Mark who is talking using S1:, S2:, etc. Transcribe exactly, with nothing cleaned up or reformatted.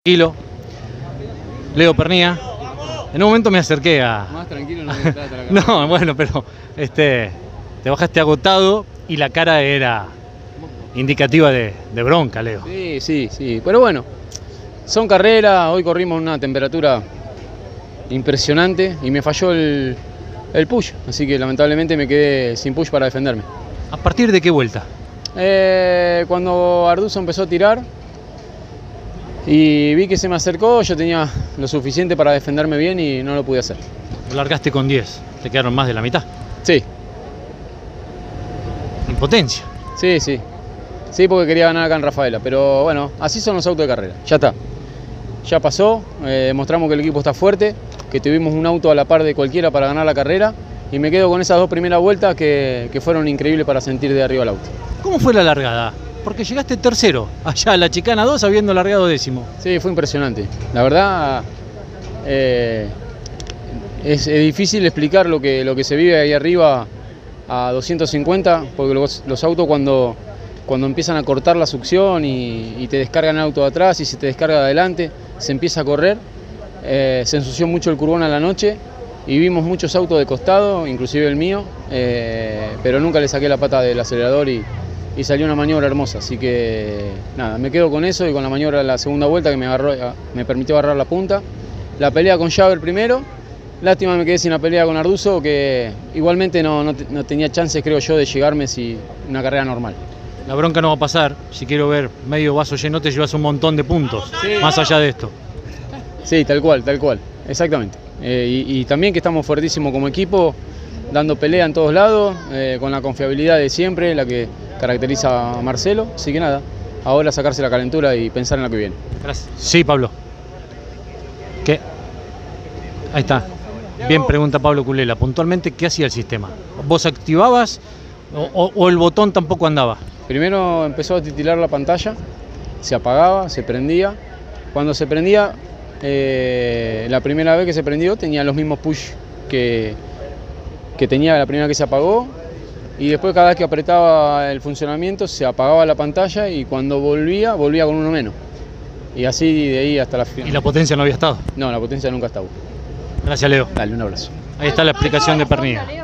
S1: Tranquilo, Leo Pernía. En un momento me acerqué a...
S2: Más tranquilo no me trata la cara.
S1: No, bueno, pero este, te bajaste agotado y la cara era indicativa de, de bronca, Leo.
S2: Sí, sí, sí. Pero bueno, son carreras. Hoy corrimos una temperatura impresionante y me falló el, el push. Así que lamentablemente me quedé sin push para defenderme.
S1: ¿A partir de qué vuelta?
S2: Eh, cuando Arduzo empezó a tirar y vi que se me acercó, yo tenía lo suficiente para defenderme bien y no lo pude hacer.
S1: Largaste con diez, te quedaron más de la mitad.
S2: Sí.
S1: Impotencia.
S2: Sí, sí. Sí, porque quería ganar acá en Rafaela. Pero bueno, así son los autos de carrera. Ya está. Ya pasó. Eh, demostramos que el equipo está fuerte, que tuvimos un auto a la par de cualquiera para ganar la carrera. Y me quedo con esas dos primeras vueltas que, que fueron increíbles para sentir de arriba el auto.
S1: ¿Cómo fue la largada? Porque llegaste tercero, allá a la chicana dos, habiendo largado décimo.
S2: Sí, fue impresionante. La verdad, eh, es, es difícil explicar lo que, lo que se vive ahí arriba a doscientos cincuenta, porque los, los autos cuando, cuando empiezan a cortar la succión y, y te descargan el auto de atrás y se te descarga de adelante, se empieza a correr. Eh, se ensució mucho el curbón a la noche y vimos muchos autos de costado, inclusive el mío, eh, pero nunca le saqué la pata del acelerador y, y salió una maniobra hermosa. Así que nada, me quedo con eso y con la maniobra de la segunda vuelta que me, agarró, me permitió agarrar la punta. La pelea con Javer primero. Lástima me quedé sin la pelea con Arduzo, que igualmente no, no, no tenía chances, creo yo, de llegarme si una carrera normal.
S1: La bronca no va a pasar. Si quiero ver medio vaso lleno, te llevas un montón de puntos, sí, más allá de esto.
S2: Sí, tal cual, tal cual, exactamente. Eh, y, y también que estamos fuertísimos como equipo, dando pelea en todos lados, eh, con la confiabilidad de siempre, la que caracteriza a Marcelo. Así que nada, ahora sacarse la calentura y pensar en lo que viene.
S1: Gracias. Sí, Pablo. ¿Qué? Ahí está. Bien, pregunta Pablo Culela. Puntualmente, ¿qué hacía el sistema? ¿Vos activabas o, o, o el botón tampoco andaba?
S2: Primero empezó a titilar la pantalla, se apagaba, se prendía. Cuando se prendía, eh, la primera vez que se prendió tenía los mismos push que, que tenía la primera que se apagó. Y después cada vez que apretaba el funcionamiento se apagaba la pantalla y cuando volvía, volvía con uno menos. Y así de ahí hasta la final.
S1: ¿Y la potencia no había estado?
S2: No, la potencia nunca estaba.
S1: Gracias, Leo.
S2: Dale, un abrazo.
S1: Ahí está la explicación de Pernía.